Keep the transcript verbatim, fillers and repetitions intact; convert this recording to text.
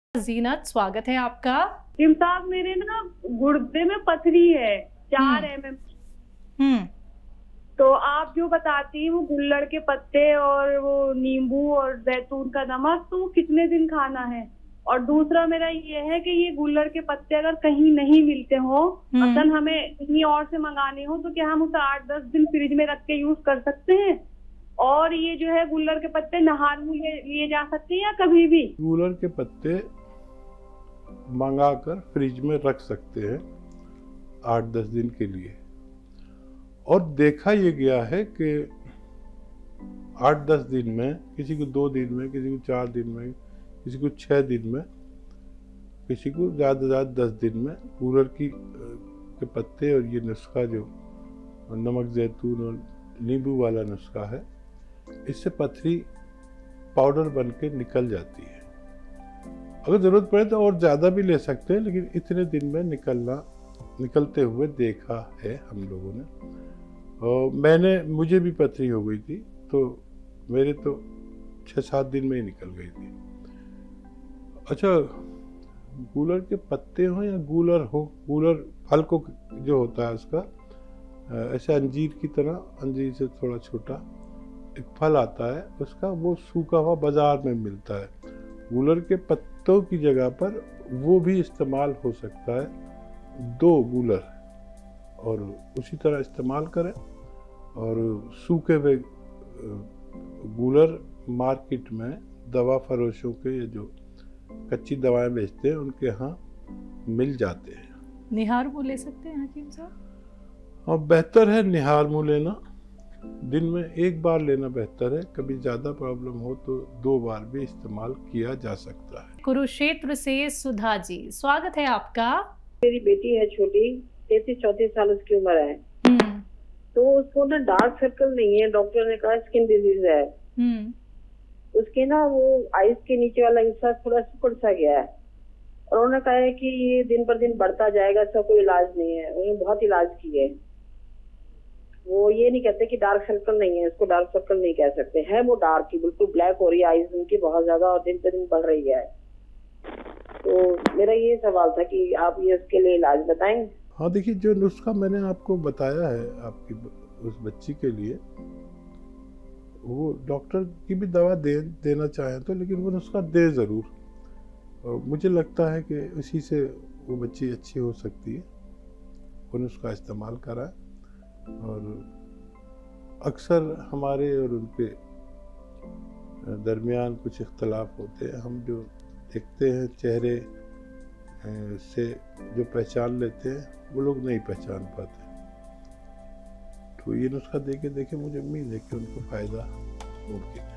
जीनत, स्वागत है आपका। जिम साहब, मेरे ना गुर्दे में पथरी है चार एम एम। हम्म तो आप जो बताती हैं वो गुल्लड़ के पत्ते और वो नींबू और जैतून का नमक, तो वो कितने दिन खाना है? और दूसरा मेरा ये है कि ये गुल्लड़ के पत्ते अगर कहीं नहीं मिलते हो, मतलब हमें कहीं और से मंगाने हो, तो क्या हम उसे आठ दस दिन फ्रिज में रख के यूज कर सकते हैं? और ये जो है गुल्लड़ के पत्ते नहार में लिए जा सकते हैं या कभी भी? गुल्लड़ के पत्ते मंगाकर फ्रिज में रख सकते हैं आठ दस दिन के लिए। और देखा ये गया है कि आठ दस दिन में, किसी को दो दिन में, किसी को चार दिन में, किसी को छः दिन में, किसी को ज़्यादा से ज़्यादा दस दिन में गुल्लड़ की के पत्ते और ये नुस्खा जो नमक जैतून और नींबू वाला नुस्खा है, इससे पथरी पाउडर बन के निकल जाती है। अगर ज़रूरत पड़े तो और ज़्यादा भी ले सकते हैं, लेकिन इतने दिन में निकलना निकलते हुए देखा है हम लोगों ने। और मैंने मुझे भी पथरी हो गई थी, तो मेरे तो छः सात दिन में ही निकल गई थी। अच्छा, गुल्लड़ के पत्ते हों या गूलर हो, गूलर फल को जो होता है उसका ऐसे अंजीर की तरह, अंजीर से थोड़ा छोटा एक फल आता है उसका, वो सूखा हुआ बाजार में मिलता है। गुल्लड़ के पत्तों की जगह पर वो भी इस्तेमाल हो सकता है, दो गुल्लड़ और उसी तरह इस्तेमाल करें। और सूखे हुए गुल्लड़ मार्केट में दवा फरोशों के जो कच्ची दवाएं बेचते हैं उनके यहाँ मिल जाते हैं। निहार ले सकते हैं हकीम साहब? और बेहतर है निहार मुँह लेना, दिन में एक बार लेना बेहतर है। कभी ज़्यादा प्रॉब्लम हो तो दो बार भी इस्तेमाल किया जा सकता है। कुरुक्षेत्र से सुधा जी, स्वागत है आपका। मेरी बेटी है छोटी, तैतीस चौंतीस साल उसकी उम्र है। तो उसको ना डार्क सर्कल नहीं है, डॉक्टर ने कहा स्किन डिजीज है। उसके ना वो आईज के नीचे वाला हिस्सा थोड़ा सिकुड़ सा गया है, और उन्होंने कहा है कि ये दिन पर दिन बढ़ता जाएगा, इसका कोई इलाज नहीं है। उन्होंने बहुत इलाज किए, वो ये नहीं कहते कि डार्क सर्कल नहीं है, इसको डार्क सर्कल नहीं कह सकते हैं। वो डार्क ही बिल्कुल ब्लैक हो रही है आईज उनकी बहुत ज्यादा, और दिन पे दिन बढ़ रही है। तो मेरा ये सवाल था कि आप ये उसके लिए इलाज बताएंगे। हाँ, देखिए, जो नुस्खा मैंने आपको बताया है आपकी उस बच्ची के लिए, वो डॉक्टर की भी दवा दे देना चाहें तो, लेकिन वो नुस्खा दे ज़रूर। और मुझे लगता है कि उसी से वो बच्ची अच्छी हो सकती है। वो नुस्खा इस्तेमाल कराएं। और अक्सर हमारे और उनके दरमियान कुछ इख्तलाफ होते हैं। हम जो देखते हैं चेहरे से जो पहचान लेते हैं, वो लोग नहीं पहचान पाते। तो ये नुस्खा दे के देखें, मुझे उम्मीद है कि उनको फ़ायदा मुमकिन है।